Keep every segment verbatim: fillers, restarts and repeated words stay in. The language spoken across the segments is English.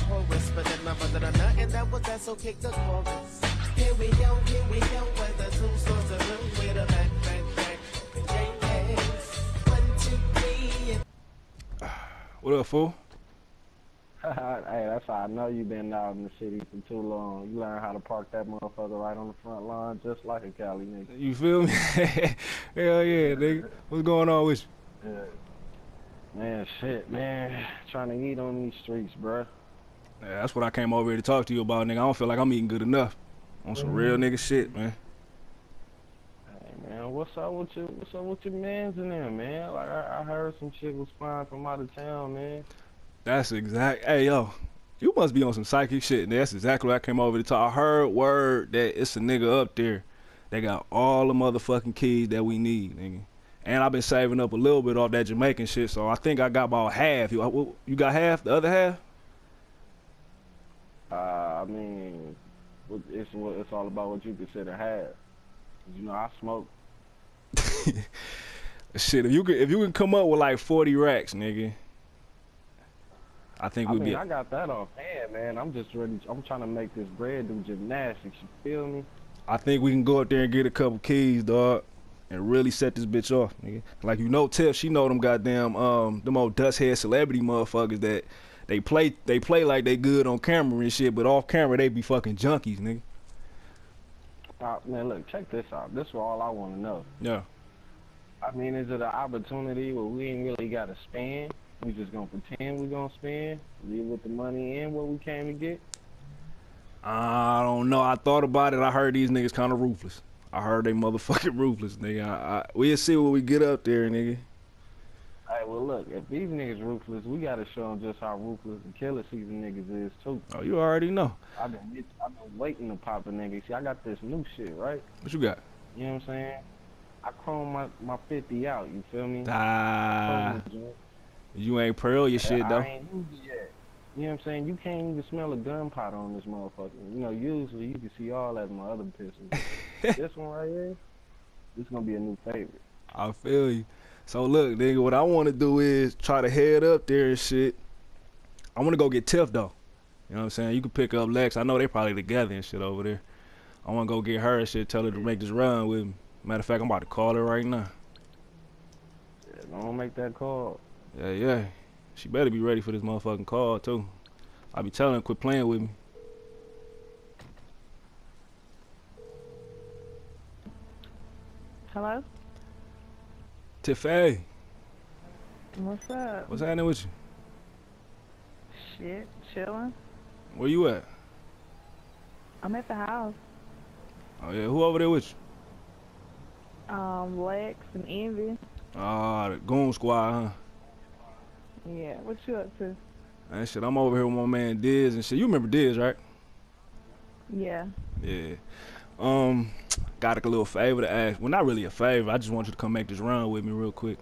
chorus, but then my mother done nothing that was that, so kick the chorus. Here we go, here we go, with the two swords of blue, with a back, back, back, okay, one, two, three, and... What up, fool? Hey, that's how I know you been out in the city for too long. You learn how to park that motherfucker right on the front line, just like a Cali nigga. You feel me? Hell yeah, nigga. What's going on with you? Yeah. Man, shit, man. Trying to eat on these streets, bruh. Yeah, that's what I came over here to talk to you about, nigga. I don't feel like I'm eating good enough. On some mm-hmm. real nigga shit, man. Hey, man, what's up with your, what's up with your mans in there, man? Like, I, I heard some shit was flying from out of town, man. That's exact. Hey, yo, you must be on some psychic shit. That's exactly what I came over to talk. I heard word that it's a nigga up there that got all the motherfucking keys that we need, nigga. And I've been saving up a little bit off that Jamaican shit, so I think I got about half. You, you got half? The other half? Uh, I mean, it's what it's all about what you consider half. You know, I smoke. Shit, if you could, if you can come up with like forty racks, nigga. I think we'd I mean, be. I got that off hand, man. I'm just ready. I'm trying to make this bread do gymnastics. You feel me? I think we can go up there and get a couple keys, dog, and really set this bitch off, nigga. Like, you know, Tiff, she know them goddamn um them old dust head celebrity motherfuckers that they play they play like they good on camera and shit, but off camera they be fucking junkies, nigga. Uh, man, look, check this out. This is all I want to know. Yeah. I mean, is it an opportunity where we ain't really got to spend? We just gonna pretend we gonna spend, leave with the money in what we came to get? I don't know. I thought about it. I heard these niggas kind of ruthless. I heard they motherfucking ruthless, nigga. I, I, we'll see when we get up there, nigga. Hey, well, look, if these niggas ruthless, we gotta show them just how ruthless the killer season niggas is, too. Oh, you already know. I've been, I've been waiting to pop a nigga. See, I got this new shit, right? What you got? You know what I'm saying? I chrome my, my fifty out, you feel me? Ah. You ain't pearl your shit, though. I ain't used it yet. You know what I'm saying? You can't even smell a gunpowder on this motherfucker. You know, usually you can see all that in my other pistols. This one right here, this is gonna be a new favorite. I feel you. So look, nigga, what I want to do is try to head up there and shit. I want to go get Tiff, though. You know what I'm saying? You can pick up Lex. I know they probably together and shit over there. I want to go get her and shit, tell her to make this run with me. Matter of fact, I'm about to call her right now. Yeah, don't make that call. Yeah, yeah. She better be ready for this motherfucking call, too. I be telling her, quit playing with me. Hello? Tiffany. What's up? What's happening with you? Shit, chilling. Where you at? I'm at the house. Oh, yeah. Who over there with you? Um, Lex and Envy. Ah, uh, the Goon Squad, huh? Yeah, what you up to? Man, shit, I'm over here with my man Diz and shit. You remember Diz, right? Yeah. Yeah. Um, got a little favor to ask. Well, not really a favor. I just want you to come make this run with me real quick.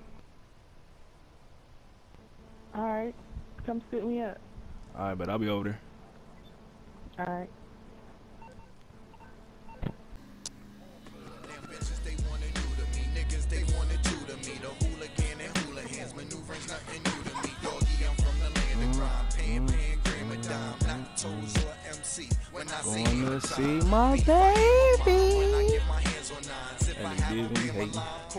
All right. Come sit me up. All right, but I'll be over there. All right. Wanna see my baby. And he did me hating.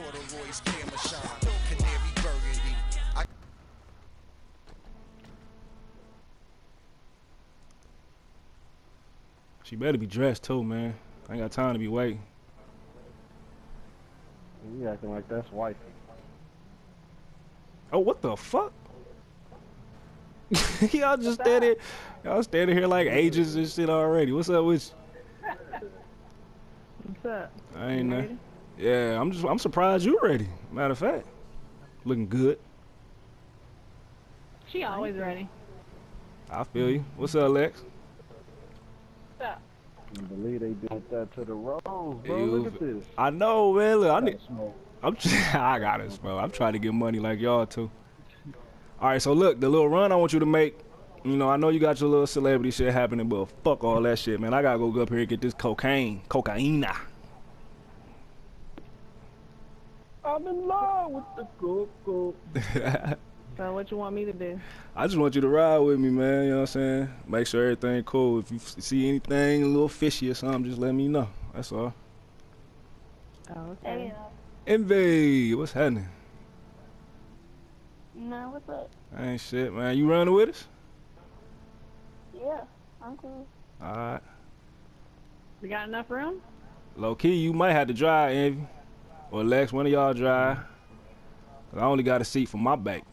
She better be dressed too, man. I ain't got time to be waiting. You acting like that's wifey. Oh, what the fuck? Y'all just standing, y'all standing here like agents and shit already. What's up with you? What's up? I ain't know. Yeah, I'm just, I'm surprised you ready. Matter of fact, looking good. She always ready. I feel you. What's up, Lex? What's up? I believe they did that to the rose, bro. You, Look at this. I know, man. Look, I need. Smoke. I'm. I gotta smoke. I'm trying to get money like y'all too. All right, so look, the little run I want you to make, you know, I know you got your little celebrity shit happening, but fuck all that shit, man. I gotta go up here and get this cocaine, cocaina. I'm in love with the coco. So what you want me to do? I just want you to ride with me, man. You know what I'm saying? Make sure everything cool. If you f- see anything a little fishy or something, just let me know. That's all. Oh, okay. Envy, what's happening? No, what's up? Ain't shit, man. You running with us? Yeah, I'm cool. All right. We got enough room? Low key, you might have to drive, Envy. Or Lex, one of y'all drive. 'Cause I only got a seat for my back.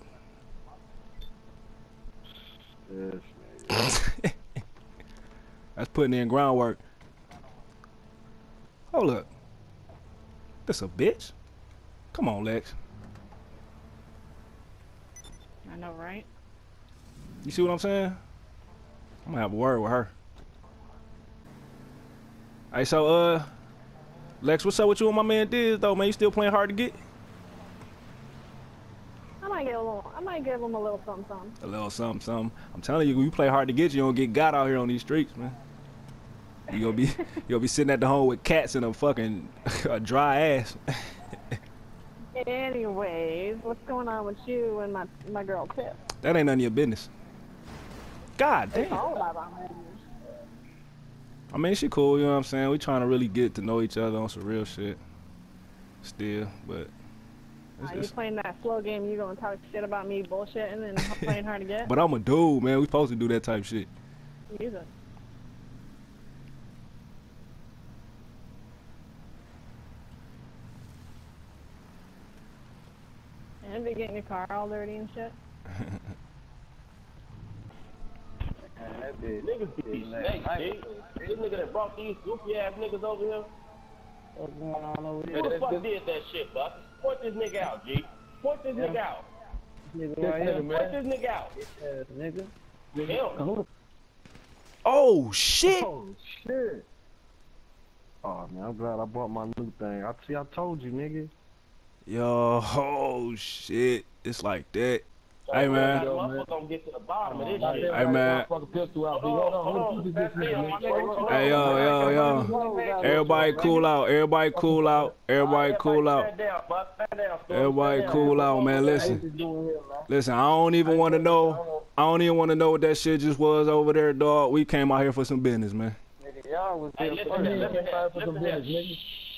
Yes, That's putting in groundwork. Hold up. This a bitch? Come on, Lex. I know, right? You see what I'm saying? I'm gonna have a word with her. Hey, so, uh, Lex, what's up with you and my man Diz, though, man? You still playing hard to get? I might give a little. I might give him a little something, something. A little something, something. I'm telling you, when you play hard to get, you don't get got out here on these streets, man. You gonna be, you gonna be sitting at the home with cats and a fucking a dry ass. Anyways, what's going on with you and my my girl Tip? That ain't none of your business. God It's damn. all about my business. I mean, she cool, you know what I'm saying? We trying to really get to know each other on some real shit. Still, but. Are it's- you it's- playing that slow game? You gonna talk shit about me bullshitting and playing hard to get? But I'm a dude, man. We supposed to do that type shit. Use it. And be getting your car all dirty and shit. that bitch. Niggas be snakes, G. This nigga that brought these goofy ass niggas over here. What's going on over Who here? the fuck did that shit, Buck? Point this nigga out, G. Point this nigga out. Nigga right here, Point man. this nigga out. Ass nigga. Him. Oh, shit. Oh shit. Oh man, I'm glad I bought my new thing. I see, I told you, nigga. Yo, oh, shit. It's like that. So Hey, man. that motherfucker gonna get to the bottom of this shit. Hey, man. Pistol out. Hold on, hold on. That's it, my nigga. Hey, yo, yo, yo. Everybody cool out. Everybody cool out. Everybody cool out. Stand down, Buck. Stand down, Storm. Everybody Stand cool down. out, man. Listen. Listen, I don't even want to know. I don't even want to know what that shit just was over there, dog. We came out here for some business, man. Y'all was Hey, there listen first. to that, listen to that, For some listen to that. business, nigga.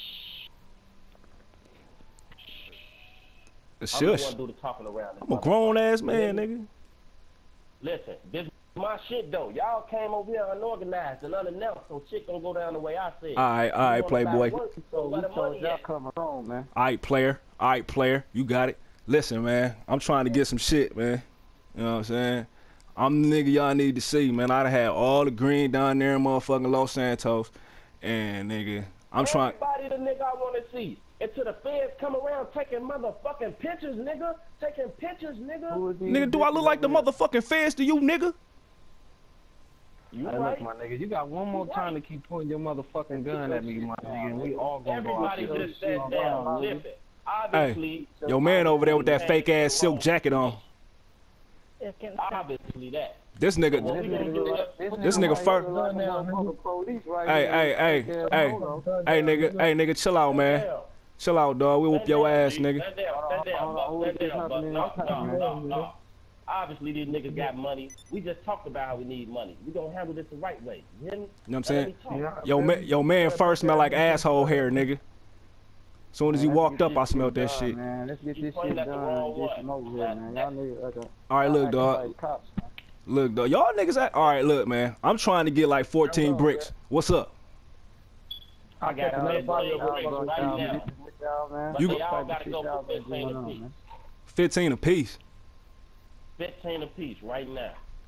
I'm the Shush. one do the talking around. this I'm a grown ass man, Nigga. nigga. Listen, this is my shit though. Y'all came over here unorganized and unannounced, so shit gonna go down the way I said. All right, all right, playboy. So Where we the told money y'all at? coming home, man. All right, player. All right, player. You got it. Listen, man. I'm trying to get some shit, man. You know what I'm saying? I'm the nigga y'all need to see, man. I done had all the green down there in motherfucking Los Santos. And, nigga, I'm trying. Everybody the nigga I wanna see. Until the feds come around taking motherfucking pictures, nigga. Taking pictures, nigga. Who is these Nigga, do I bitches look like the over here? motherfucking feds to you, nigga? You Hey, right? look, my nigga, you got one more time to keep pointing your motherfucking gun at me, my nigga, and we all gonna go out Everybody there. just said down. Listen, obviously. Your man over there with that fake ass silk jacket on. It's getting stuck. Obviously that. This nigga, What we gonna do? this nigga first. Hey, hey, hey, hey, hey, nigga, hey, nigga, chill out, man. Chill out, dog. We whoop your ass, nigga. Stand down, stand down, Buck, stand down, Buck. No, no, no, no. Obviously, these niggas got money. We just talked about how we need money. We gonna handle this the right way. You hear me? You know what I'm saying? Let me talk. Yo, man, yo, man first smell like asshole hair, nigga. Soon as he walked up, I smelled that shit. Man, let's get You this pointed shit at the done wrong and get one. some over here, man. Y'all niggas like a, All right, look, dog. like cops, man. Look, dog. Y'all niggas, act- all right, look, man. I'm trying to get like fourteen bricks. What's up? I got Y'all red body blade y'all bricks go right down, now. man. Y'all, man. But You- they all Type of gotta shit go y'all for got fifteen going on, apiece. man. fifteen apiece. Fifteen apiece right now.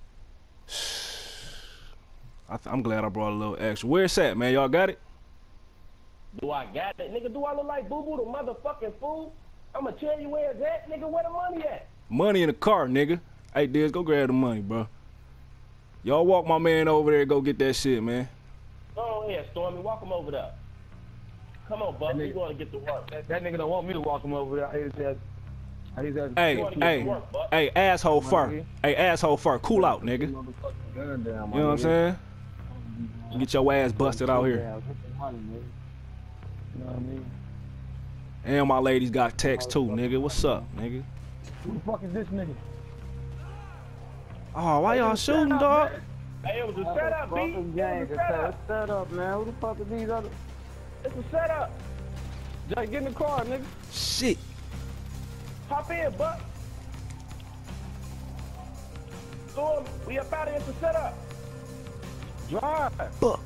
I th- I'm glad I brought a little extra. Where it's at, man? Y'all got it? Do I got it? Nigga, do I look like Boo Boo the motherfucking fool? I'ma tell you where it's at, nigga. Where the money at? Money in the car, nigga. Hey, Diz, go grab the money, bro. Y'all walk my man over there and go get that shit, man. Go ahead, Stormy. Walk him over there. Come on, Buck. We nigga- gonna get to work. That, that nigga don't want me to walk him over there. He said, he said, Hey, wanna get hey, to work, Buck. hey, asshole fur. nigga. Hey, asshole fur. Cool out, nigga. You Motherfucking gun down, my know what I'm nigga. saying? Get your ass busted out here. Yeah, get the money, nigga. You know what I mean? And my ladies got text too, nigga. What's up, nigga? Who the fuck is this nigga? Oh, why y'all shooting, dog? Hey, it was a setup, B. It was a setup. Set up, man. Who the fuck are these other? It's a setup. Just get in the car, nigga. Shit. Hop in, buck. Storm, we up out here. It's a setup. Drive. Fuck.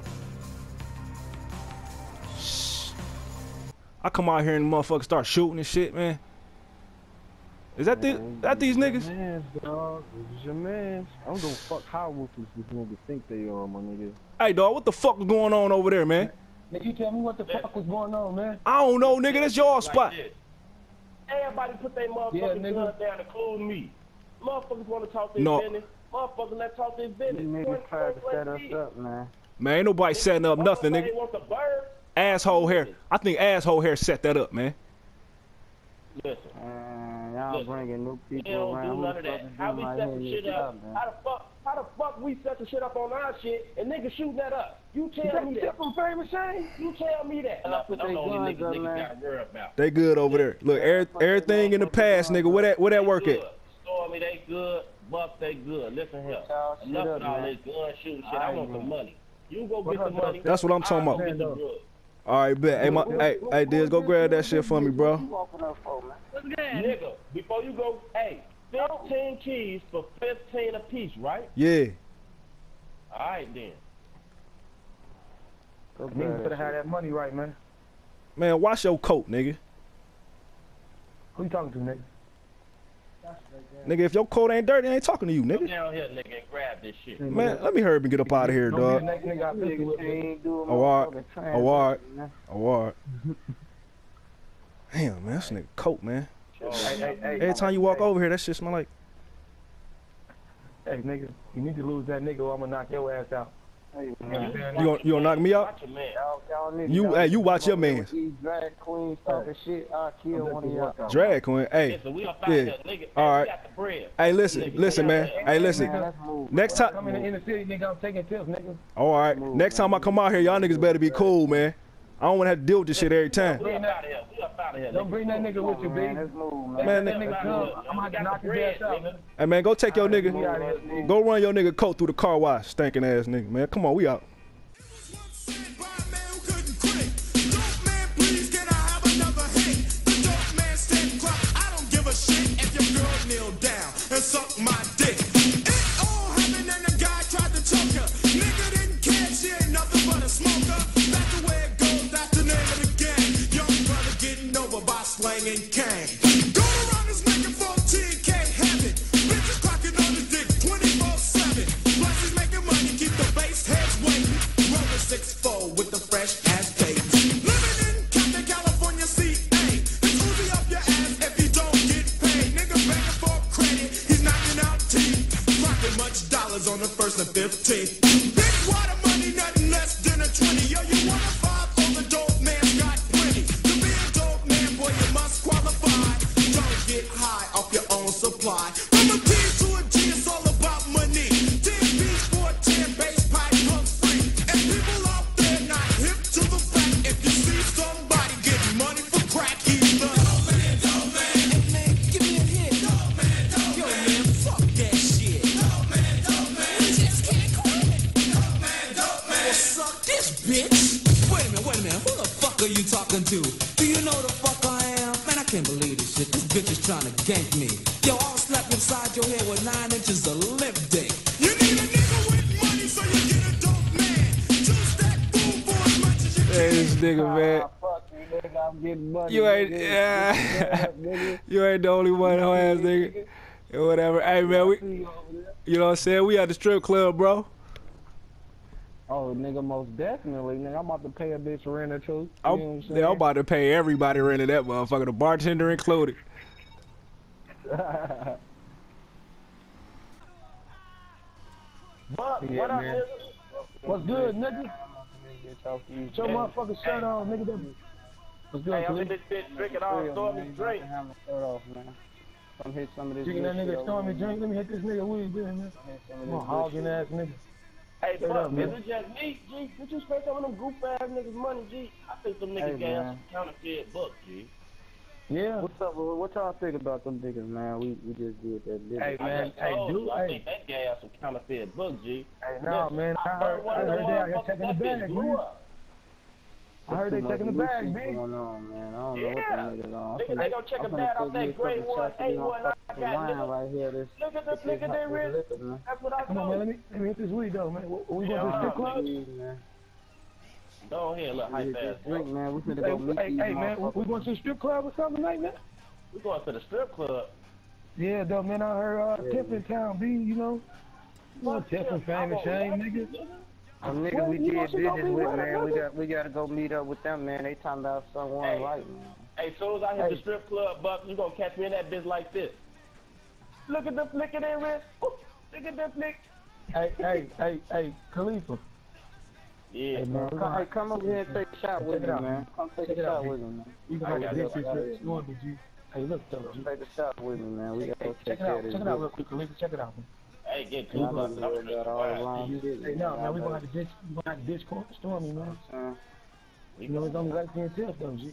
Shh. I come out here and motherfuckers start shooting and shit, man. Is that the, that these niggas? Man, dog. This is your man. I don't give a fuck how ruthless these niggas think they are, my nigga. Hey, dog, what the fuck is going on over there, man? Nigga, you tell me what the fuck was going on, man. I don't know, nigga. That's your spot. Like everybody put their motherfucking Yeah, nigga. guns down, including me. Motherfuckers want to talk their No. business. Motherfuckers let's talk their business. These niggas tried to set us up, man. Man, ain't nobody setting up nothing, nigga. Motherfuckers want the bird. Asshole hair. I think asshole hair set that up, man. Listen. Man, y'all Listen. bringing new We people don't around. do Who none the of fuck that. is How doing we my set head the and shit shit up? man? How the fuck? How the fuck we set the shit up on our shit and niggas shooting that up? You tell me that. from famous Shane? You tell me that. And I put I'm they the only guns niggas up, niggas man. got worried about. They good over there. Look, every, everything in the past, nigga. Where that where that work at? Good. Stormy, they good. Buck, they good. Listen here. y'all shit Enough up, with all man. this gun shooting shit. I Alright, want man. some money. You go What get the up, money. That's what I'm talking I'll about. go get the drugs. All right, bet. Hey, my, hey, hey, Diz, go grab that shit for me, bro. What's good? Nigga, before you go, hey, fifteen keys for fifteen apiece, right? Yeah. All right, then. Niggas better have that money right, man. Man, wash your coat, nigga. Who you talking to, nigga? Nigga, if your coat ain't dirty, I ain't talking to you, Come nigga. down here, nigga, and grab this shit. Man, let me hurry up and get up out of here, dog. Next nigga I pistol whip, nigga. Oh, all right. Oh, all right. Oh, all right. Damn, man, that's a nigga coat, man. Hey, hey, hey. Every time you walk over here, that shit smell like. Hey, nigga, you need to lose that nigga or I'm gonna knock your ass out. Hey, You gonna, you gonna knock me out? Watch your man. Y'all, y'all niggas, You, y'all hey, you niggas watch your come over mans. with these drag queens talking shit. I'll kill one of y'all. Drag queen. Hey, Listen, we up out yeah. here, nigga. All Hey, right. we got the bread. hey, listen, listen, man. Hey, listen. Man, let's move. Next When I time. come in the inner city, nigga, I'm taking tips, nigga. All right. Next time I come out here, y'all niggas better be cool, man. I don't wanna have to deal with this shit every time. We up out here. We up out here. Don't bring that nigga with you, man. baby. Let's move, man. Man, that nigga- nigga come, I'm gonna have to knock his ass out, man. Hey, man, go take your We nigga. out here, nigga. Go run your nigga coat through the car wash, stinking ass nigga, man. Come on, we out. Suck my dick. It all happened and the guy tried to choke her. Nigga didn't care, she ain't nothing but a smoker. That's the way it goes, that's the name of the game. Young brother getting over by slanging cane. Go around this making fourteen K habit. Bitches clocking on the dick twenty-four seven. Plus he's making money, keep the bass heads waiting. Rolling six four with the fresh ass babies. Living in Compton, California, C A. It's Uzi up your ass if you don't get paid. Nigga begging for credit. Much dollars on the first and fifteenth. Big water money, nothing less than a twenty. Yo, you want a five on the dope man, got plenty. To be a dope man, boy, you must qualify. Don't get high off your own supply. From a P to a G, it's all about money. ten beats for a ten bass pipe comes free. And people out there not hip to the fact. If you see somebody getting money for crack, he's the dope man, dope man. Hey man, give me a hit. Dope man, dope Yo, man. man, fuck that shit. Bitch. Wait a minute, wait a minute. Who the fuck are you talking to? Do you know the fuck I am? Man, I can't believe this shit. This bitch is trying to gank me. Yo, I'll slap you upside your head with nine inches of lip dick. You need a nigga with money so you get a dope man. Choose that boom for as much as you can. Hey, this nigga, man. Ah, fuck you, nigga. I'm getting money. You ain't, nigga. yeah. Nigga. You ain't the only one, hoe ass nigga. Or whatever. Hey, man, we, you know what I'm saying? We at the strip club, bro. Oh, nigga, most definitely, nigga. I'm about to pay a bitch rent or two. You I'm, know what I'm yeah, saying? I'm about to pay everybody rent of that motherfucker, the bartender included. But, Yeah, what up, man. nigga? What's good, nigga? Show motherfucking shirt on, nigga. That- What's good, Hey, I'm in Khalid? this bitch drinking all Stormy drink. Come hit some of this. Drinking that nigga Stormy drink. Let me hit this nigga weed, man. Come on, hogging ass nigga. Hey, Straight fuck, up, is man. it just me, G? Did you spend some of them goof ass niggas money, G? I think some niggas Hey, got man. some counterfeit books, G. Yeah. What's up? What y'all think about them niggas, man? We we just did that. Did Hey, I man. just Hey, told dude. you, I Hey. think that guy has some counterfeit books, G. Hey, no, Listen, man. I I heard, heard one I of them heard they out here motherfuckers checking the that bitch bag, blew man. up. I heard they checking the bag, man. man. Going on, man. I don't know Yeah. what them niggas on. Nigga, they gonna check a bag off that grade one, A one, I got nigga. right here. This, Look at this, look at their wrist. That's what I Come on, man. told Let you. me, let me hit this weed, though, man. What, we Yeah, going to the strip uh, club? man. Go ahead, look, hype ass. Drink, man. We finna Hey, go meet hey, these hey, man. We, we going to the strip club or something tonight, man? We going to the strip club. Yeah, though, man. I heard uh, Yeah, Tip in town, B, you know. You know, Tip and Fame and Shame, nigga. Some niggas Well, we you know did she gonna business be with, right, man. We nigga. got we gotta go meet up with them, man. They talking about someone Hey. right, man. Hey, soon as I hit Hey. the strip club, Buck, you gonna catch me in that bitch like this. Look at the flick of their wrist. Ooh, look at the flick. Hey, hey, hey, hey, Khalifa. Yeah. Hey, man. we Come, gonna- hey, come over here and take a shot with Check me, it out, man. Come take Check a it out, shot B. with me, man. We I gonna got have it, to I got this it. shit. You want to G? Hey, look, though, G. Take a shot with me, man. We Hey, gotta hey, go check take it care out. of this. Check it out real quick, Khalifa. Check it out, man. Hey, get Y'all two know bucks. we I'm worried gonna about all the wrong shit. Hey, no, man, we gonna have to ditch, we gonna have to ditch Stormy, man. Uh, You know, it's only like ten tips, though, G.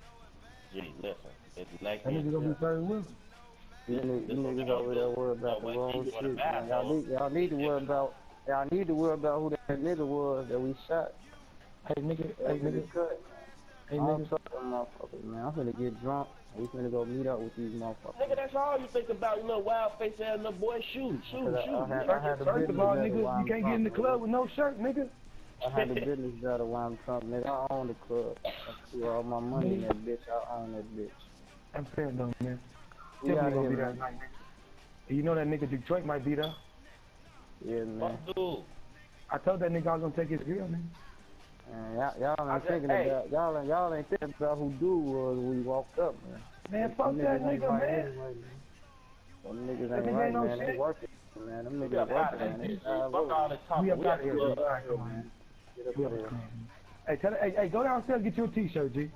Gee, listen. It's nice. That nigga gonna be third wheel. you niggas, you niggas over there worried about the Wait, wrong you shit, go to the man. Y'all bathroom. need, y'all need to worry about, y'all need to worry about who that nigga was that we shot. Hey, nigga, hey, That nigga nigga, cut. hey, I don't nigga. trust them motherfuckers, man. I'm finna get drunk. We finna go meet up with these motherfuckers. Nigga, that's all you think about, you little wild face ass little boy. Shoot, shoot, Cause I- shoot. I had- nigga. I had the First of business all, better nigga, while you I'm can't get in the drunk, club nigga. with no shirt, nigga. I had the business better while I'm drunk, nigga. I own the club. I threw all my money in that bitch. I own that bitch. I'm saying though, man. We Tiffany out gonna here, be there man. tonight, nigga. You know that nigga Detroit might be there. Yeah, man. Fuck dude. I told that nigga I was gonna take his girl, nigga. Man, y'all, y'all I ain't said, thinking hey. about y'all ain't y'all ain't thinking about who dude was when we walked up, man. Man, fuck Them that niggas ain't nigga, right man. anyway, man. Them niggas That ain't nigga right, ain't no man. They shit. working, man. Them We niggas up out of working, man. here. They hard Fuck work. all this talking. We up We out up here, to G. the All right, come on, man. Get up We up there. there. Hey, tell hey, hey, go downstairs and get you a t-shirt, G.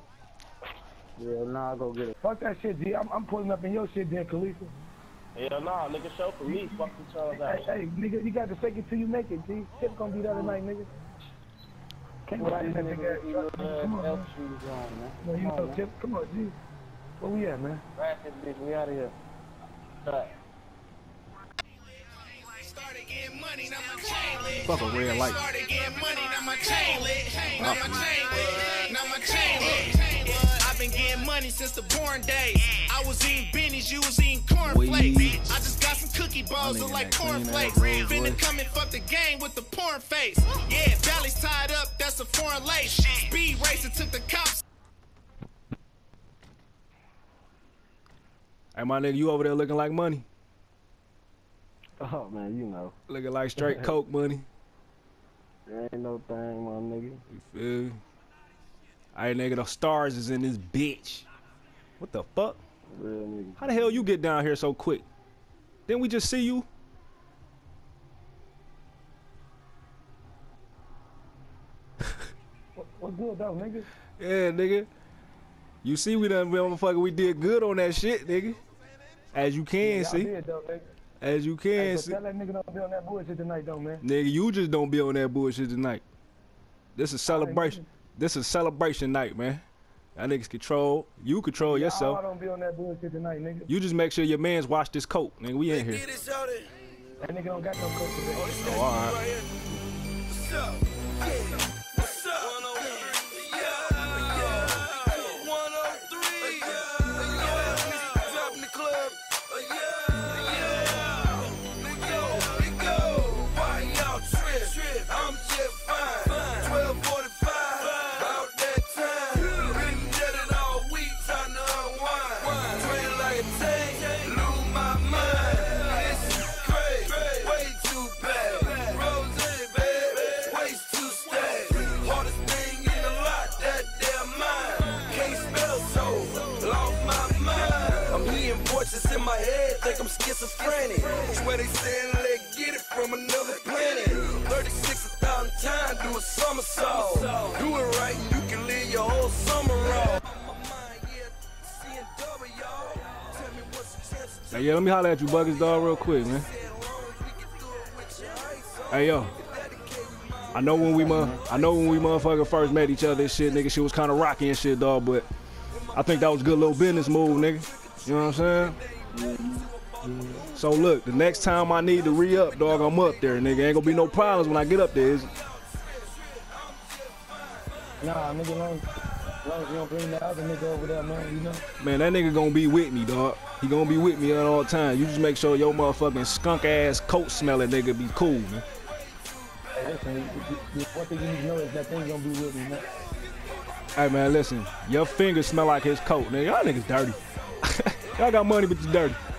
Yeah, nah, I'll go get it. Fuck that shit, G. I'm, I'm pulling up in your shit, then, Khalifa. Hell nah, nigga, show for me. Fuck each other Hey, out. hey, nigga, you got to fake it till you make it, G. Tip's gonna be there tonight, nigga. Can't What ride in these that big niggas, ass these truck, little nigga. Come on, L man. shoes on, man. No, you Come know, on, man. Tip. Come on, G. Where we at, man? Ride this bitch. We out of here. Cut. Started getting money, now my chain lit. Fuck a red light. Started getting money, now my chain lit. Now my chain lit. Now my chain lit. I've been getting money since the born days. I was eating bennies, you was eating cornflakes. Weed. I just got some cookie balls My that nigga like that clean cornflakes. ass Rolls Finna Royce. come and fuck the game with the porn face. Yeah, belly's tied up, that's a foreign lace. Speed racer took the cops. Hey, my nigga, you over there looking like money? Oh, man, you know. Looking like straight coke money. There ain't no thing, my nigga. You feel me? Hey, nigga, the stars is in this bitch. What the fuck? Real nigga. How the hell you get down here so quick? Didn't we just see you? What, what's good, though, nigga? Yeah, nigga. You see we done, motherfucker, we did good on that shit, nigga. As you can Y'all see. did, though, nigga. As you can Hey, so see. tell that nigga don't be on that bullshit tonight, though, man. Nigga, you just don't be on that bullshit tonight. This is celebration. This is celebration night, man. That niggas control. You control yourself. Y'all don't be on that bullshit tonight, nigga. You just make sure your mans wash this coat, nigga. We in here. That nigga don't got no coat today. Oh, all right. What's up? What's up? one oh three. Yeah. one oh three. Yeah. Drop in the club. Yeah. Yeah. Let go. Let go. Why y'all trip? I'm just fine. twelve forty-five. About that time. Been dead it all week. Trying to unwind. Train like a tank. Lose my mind. This is crazy. Way too bad. Rose, baby. Waist too stacked. Hardest thing in the lot. That damn mind. Can't spell so. Lost my mind. I'm hearing voices in my head. Think I'm schizophrenic. Swear they saying let's get it from another planet. thirty-six thousand times do a somersault. Do it right and you can live your whole summer off. Hey, yeah, let me holler at you buggers, dog, real quick, man. Hey, yo. I know when we, mo- I know when we motherfucker first met each other and shit, nigga, shit was kind of rocky and shit, dog, but I think that was a good little business move, nigga. You know what I'm saying? So look, the next time I need to re-up, dog, I'm up there, nigga. Ain't gonna be no problems when I get up there, is it? Nah, nigga, long, long as you don't bring that other nigga over there, man, you know? Man, that nigga gonna be with me, dog. He gonna be with me at all times. You just make sure your motherfucking skunk-ass coat smelling nigga be cool, man. Hey, listen, one thing you need to know is that thing gonna be with me, man. Hey, man, listen. Your fingers smell like his coat, nigga. Y'all niggas dirty. Y'all got money, but you dirty.